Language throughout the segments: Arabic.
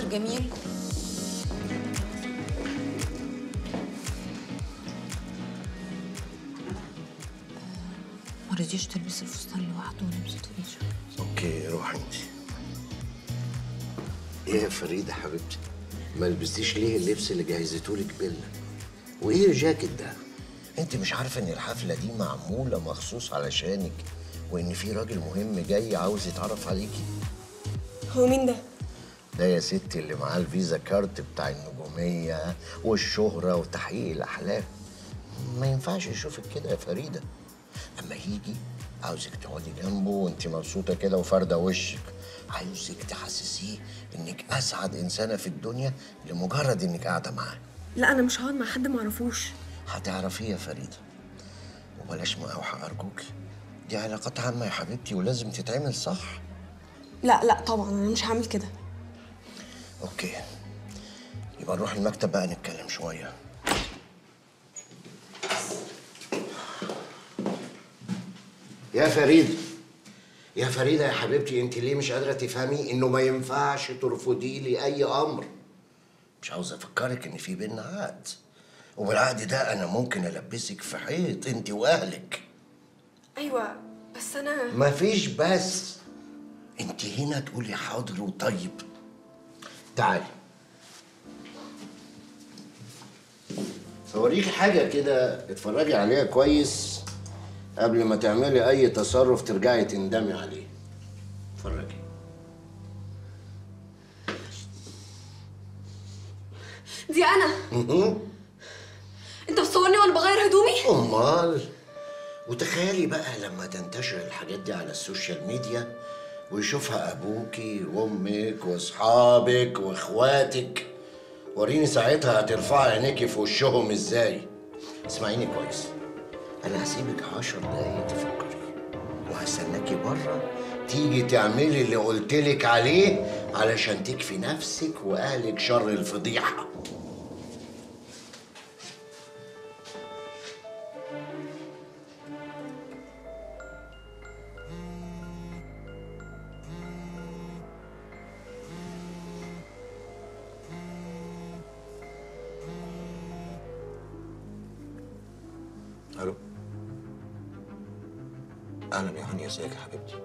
جميل. ما رضيش تلبس الفستان لوحده ولبسته فيه. اوكي روحي انت. ايه يا فريده حبيبتي؟ ما لبستيش ليه اللبس اللي جهزتهولك بيلا؟ وايه الجاكيت ده؟ انت مش عارفه ان الحفله دي معموله مخصوص علشانك، وان في راجل مهم جاي عاوز يتعرف عليكي؟ هو مين ده؟ ده يا ستي اللي معاه الفيزا كارت بتاع النجوميه والشهره وتحقيق الاحلام. ما ينفعش يشوفك كده يا فريده. اما يجي عاوزك تقعدي جنبه وانت مبسوطه كده وفارده وشك. عاوزك تحسسيه انك اسعد انسانه في الدنيا لمجرد انك قاعده معاه. لا انا مش هقعد مع حد معرفوش. هتعرفيه يا فريده، وبلاش مقاوحه ارجوكي. دي علاقات عامه يا حبيبتي ولازم تتعمل صح. لا طبعا انا مش هعمل كده. اوكي، يبقى نروح المكتب بقى نتكلم شويه. يا فريده، يا فريده يا حبيبتي، انت ليه مش قادره تفهمي انه ما ينفعش ترفضي لي اي امر؟ مش عاوز افكرك ان في بينا عقد، وبالعقد ده انا ممكن البسك في حيط انت واهلك. ايوه بس انا مفيش بس، انت هنا تقولي حاضر وطيب. تعالي اوريكي حاجه كده اتفرجي عليها كويس قبل ما تعملي اي تصرف ترجعي تندمي عليه. اتفرجي. دي انا. انت بتصورني وانا بغير هدومي؟ امال. وتخيلي بقى لما تنتشر الحاجات دي على السوشيال ميديا ويشوفها ابوكي وامك واصحابك واخواتك، وريني ساعتها هترفعي عينيكي في وشهم ازاي. اسمعيني كويس، انا هسيبك 10 دقايق تفكري، وهستناكي بره تيجي تعملي اللي قلتلك عليه علشان تكفي نفسك واهلك شر الفضيحه. الو. اهلا يا هاني، ازيك يا حبيبتي؟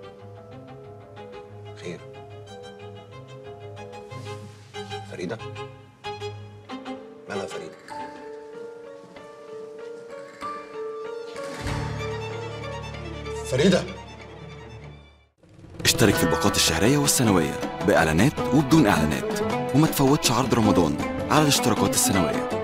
خير؟ فريده؟ مالها فريده؟ فريده! اشترك في الباقات الشهرية والسنوية بإعلانات وبدون إعلانات، وما تفوتش عرض رمضان على الاشتراكات السنوية.